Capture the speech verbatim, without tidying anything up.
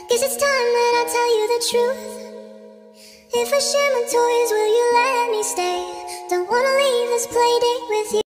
Guess it's time that I tell you the truth. If I share my toys, will you let me stay? Don't wanna leave this play date with you.